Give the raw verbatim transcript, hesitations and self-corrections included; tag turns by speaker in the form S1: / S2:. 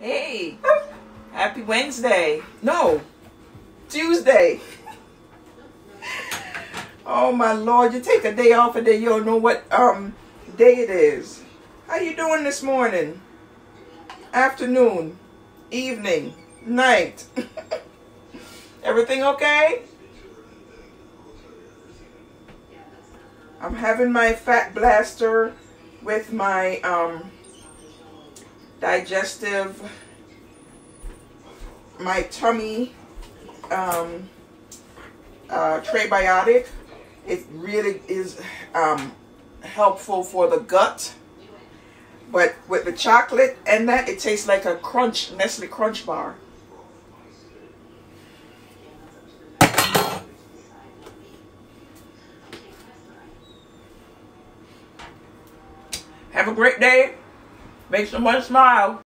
S1: Hey, happy Wednesday. No, Tuesday. Oh my Lord, you take a day off and then you don't know what um day it is. How you doing this morning? Afternoon, evening, night. Everything okay? I'm having my fat blaster with my um digestive, my tummy um uh prebiotic. It really is um helpful for the gut. But with the chocolate and that, it tastes like a crunch, Nestle Crunch bar. Have a great day. Make someone smile.